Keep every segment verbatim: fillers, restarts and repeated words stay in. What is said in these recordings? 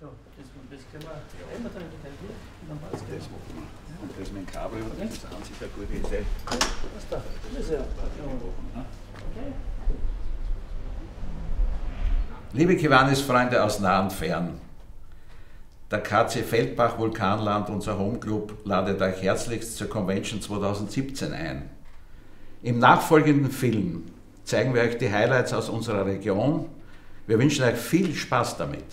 Ja, das, das können wir einmal drin beteiligt. Dann passt Das machen wir. Und das mit dem Kabel, okay. Das ist an sich eine gute Idee. Was da? Das ist ja. Okay. Liebe Kiwanis-Freunde aus nah und fern, der K C Feldbach Vulkanland, unser Homeclub, ladet euch herzlichst zur Convention zweitausendsiebzehn ein. Im nachfolgenden Film zeigen wir euch die Highlights aus unserer Region. Wir wünschen euch viel Spaß damit.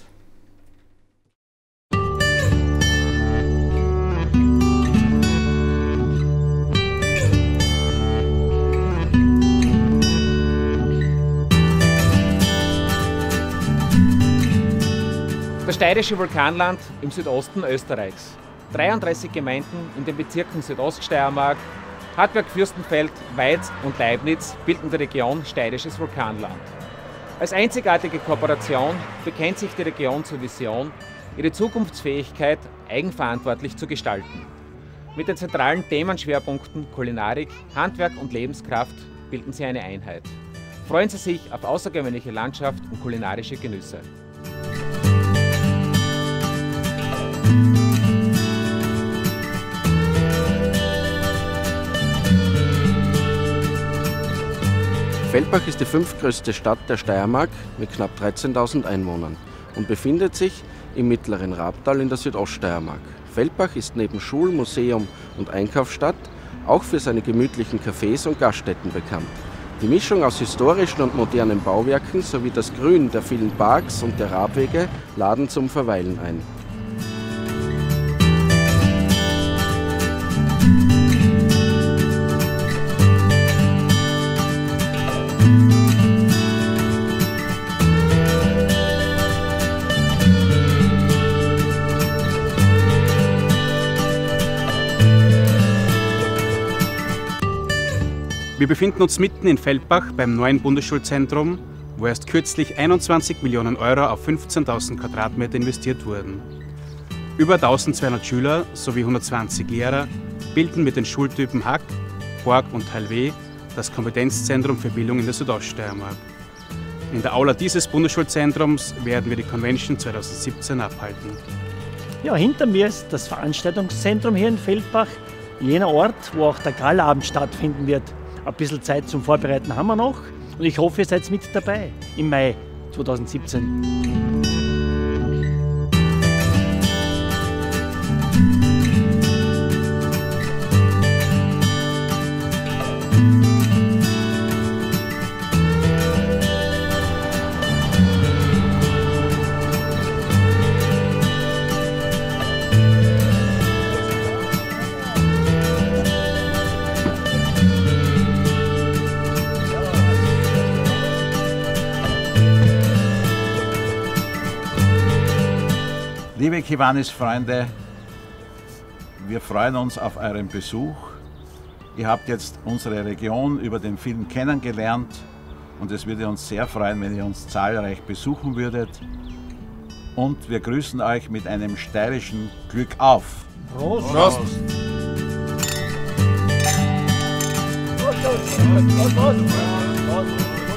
Das steirische Vulkanland im Südosten Österreichs. dreiunddreißig Gemeinden in den Bezirken Südoststeiermark, Hartberg, Fürstenfeld, Weiz und Leibnitz bilden die Region Steirisches Vulkanland. Als einzigartige Kooperation bekennt sich die Region zur Vision, ihre Zukunftsfähigkeit eigenverantwortlich zu gestalten. Mit den zentralen Themenschwerpunkten Kulinarik, Handwerk und Lebenskraft bilden sie eine Einheit. Freuen Sie sich auf außergewöhnliche Landschaft und kulinarische Genüsse. Feldbach ist die fünftgrößte Stadt der Steiermark mit knapp dreizehntausend Einwohnern und befindet sich im mittleren Rabtal in der Südoststeiermark. Feldbach ist neben Schul-, Museum und Einkaufsstadt auch für seine gemütlichen Cafés und Gaststätten bekannt. Die Mischung aus historischen und modernen Bauwerken sowie das Grün der vielen Parks und der Radwege laden zum Verweilen ein. Wir befinden uns mitten in Feldbach beim neuen Bundesschulzentrum, wo erst kürzlich einundzwanzig Millionen Euro auf fünfzehntausend Quadratmeter investiert wurden. Über eintausendzweihundert Schüler sowie hundertzwanzig Lehrer bilden mit den Schultypen Hack, Borg und Teil W das Kompetenzzentrum für Bildung in der Südoststeiermark. In der Aula dieses Bundesschulzentrums werden wir die Convention zweitausendsiebzehn abhalten. Ja, hinter mir ist das Veranstaltungszentrum hier in Feldbach, jener Ort, wo auch der Galabend stattfinden wird. Ein bisschen Zeit zum Vorbereiten haben wir noch und ich hoffe, ihr seid mit dabei im Mai zweitausendsiebzehn. Liebe Kiwanis-Freunde, wir freuen uns auf euren Besuch. Ihr habt jetzt unsere Region über den Film kennengelernt und es würde uns sehr freuen, wenn ihr uns zahlreich besuchen würdet. Und wir grüßen euch mit einem steirischen Glück auf. Prost! Prost. Prost. Prost. Prost. Prost. Prost.